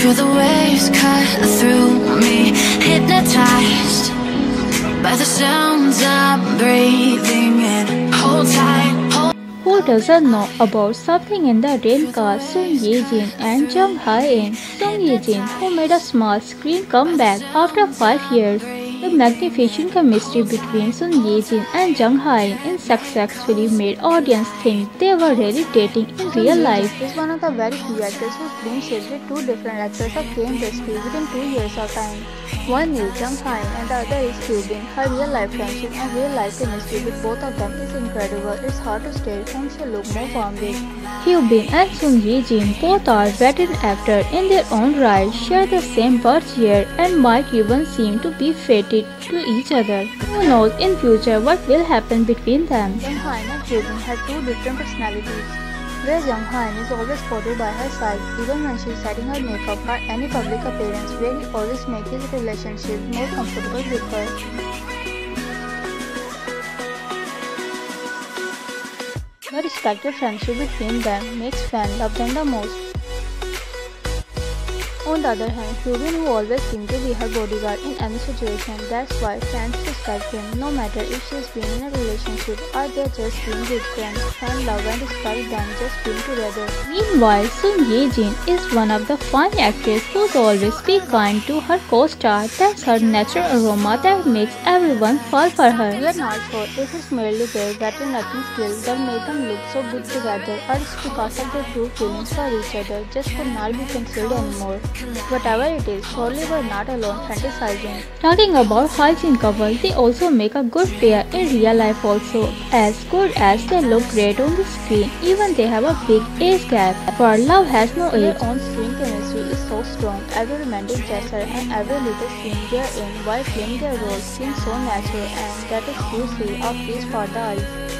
Feel the waves cut through me, hypnotized by the sounds I'm breathing in. Hold tight. Who doesn't know about Something in the Rain cast Sung Ye-jin and Jung Ha-in? Sung Ye-jin, who made a small screen comeback after 5 years. The magnificent chemistry between Sung Ye-jin and Jung Ha-in in successfully made audience think they were really dating in real life. Is one of the very few actors whose films with two different actors of the industry within 2 years of time. One is Jung Ha-in and the other is Hyun-bin. Her real-life friendship and real-life chemistry with both of them is incredible. It's hard to state whom she look more fond with. Hyun-bin and Sung Ye-jin, both are veteran actors in their own right, share the same birth year and might even seem to be fated to each other. Who knows in future what will happen between them? Jung Ha-in and Hyun-bin have two different personalities. Where Jung Ha-in is always spotted by her side, even when she is setting her makeup or any public appearance, where he always makes his relationship more comfortable with her. The respected friendship between them makes fans love them the most. On the other hand, Hyun-bin, who always seems to be her bodyguard in any situation, that's why fans respect him, no matter if she's been in a relationship or they're just being good friends. Fans love and respect them just being together. Meanwhile, Sung Ye-jin is one of the fine actresses who's always be kind to her co-star. That's her natural aroma that makes everyone fall for her. We are not sure if it's merely their veteran acting skills that made them look so good together, or it's because of their true feelings for each other just could not be concealed anymore. Whatever it is, surely we're not alone fantasizing. Talking about hygiene couple, they also make a good pair in real life also. As good as they look great on the screen, even they have a big age gap. For love has no age. Their on-screen chemistry is so strong, every romantic gesture and every little scene they're in while playing their roles seems so natural, and that is usually a feast for the eyes.